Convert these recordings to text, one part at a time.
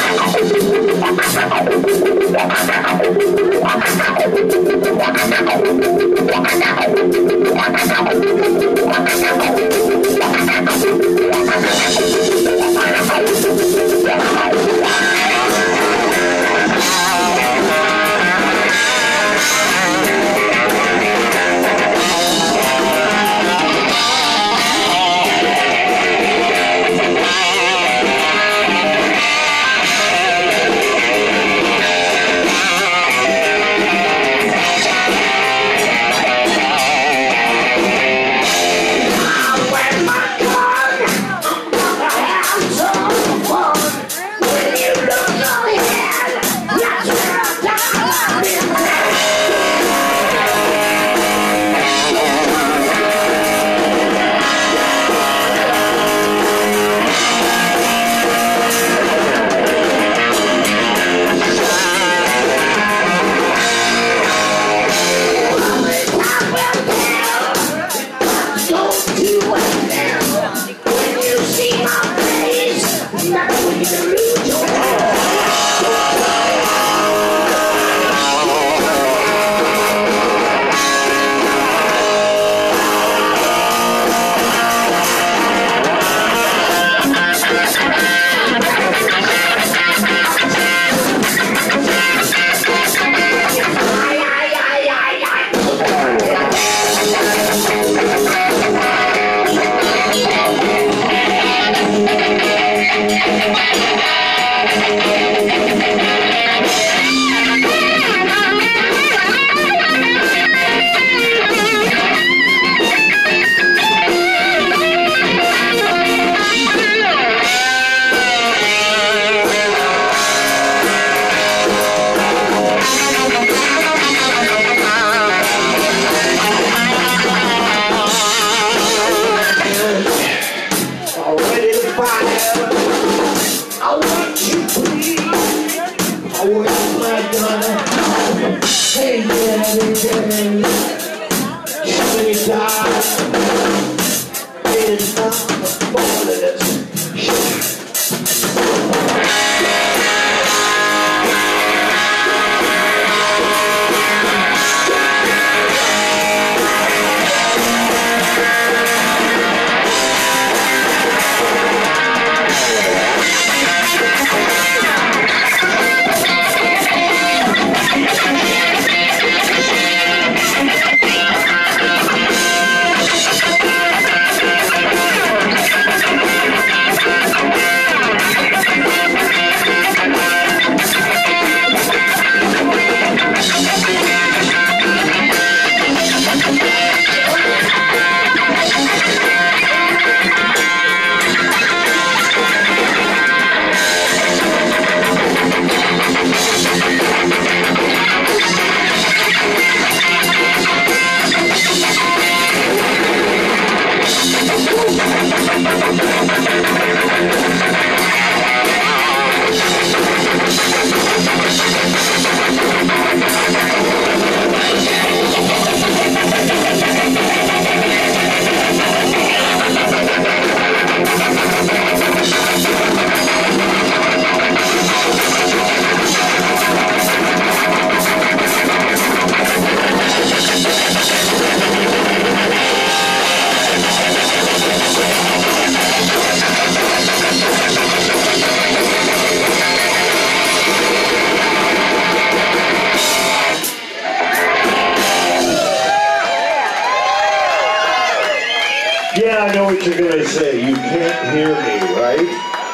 Yeah, I know what you're gonna say. You can't hear me, right?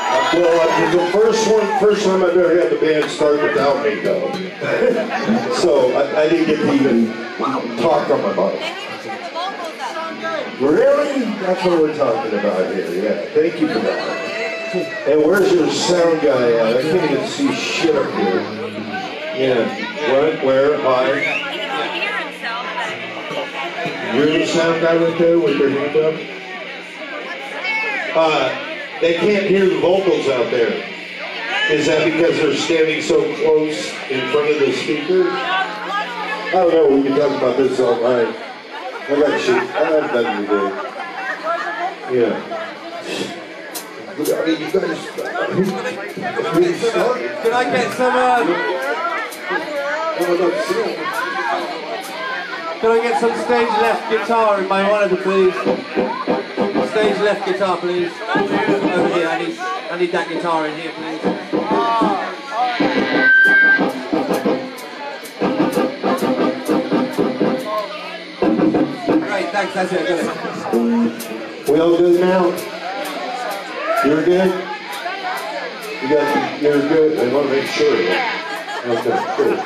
Well, the first time I've ever had the band start without me, though. So I didn't get to even talk on my bike. Really? That's what we're talking about here. Yeah, thank you for that. And where's your sound guy at? I can't even see shit up here. Yeah. What? Where? Hi. You're the sound guy right there with your hand up? They can't hear the vocals out there. Is that because they're standing so close in front of the speakers? I don't know, we can talk about this all night. I got shit, I have nothing to do. Yeah. mean, you guys... Can I get some... Can I get some stage left guitar in my monitor, please? Stage left guitar, please. Over here, I need that guitar in here, please. Great, thanks, that's it, got it. We all good now? You're good? You're good? I want to make sure. Okay, cool.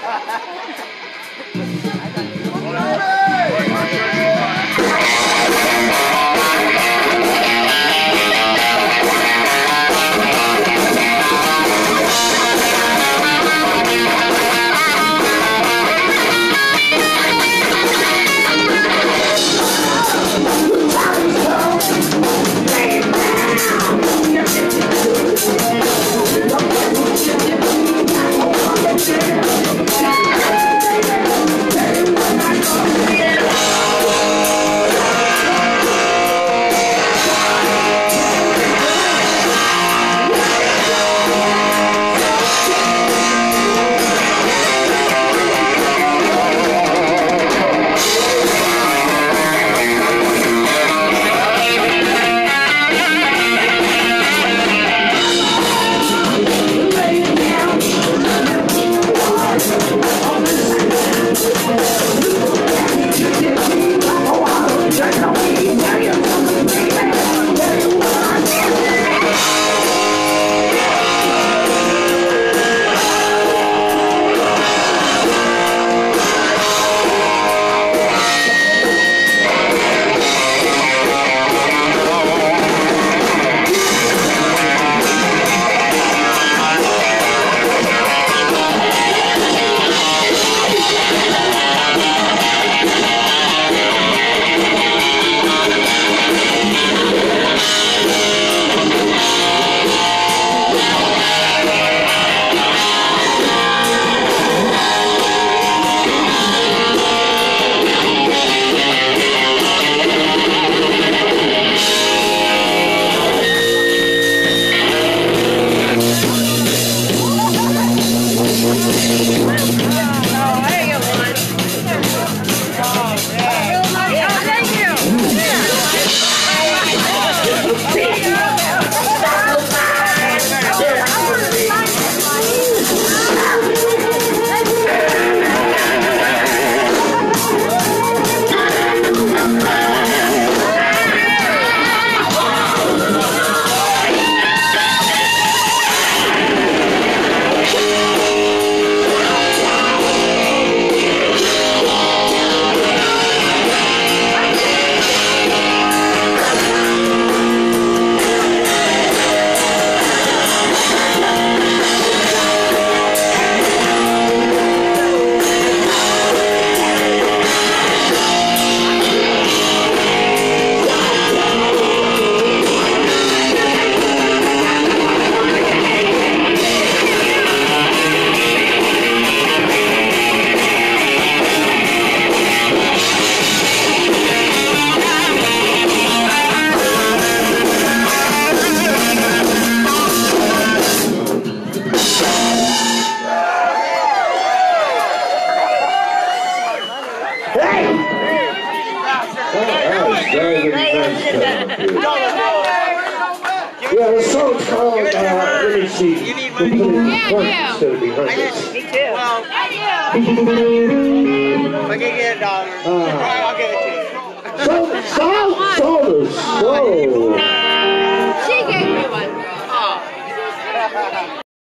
Yeah, the song's called, let me see. You need money? Yeah, instead of behind us. Me too. Well, if I can get $1, I'll give it to you. Sold us.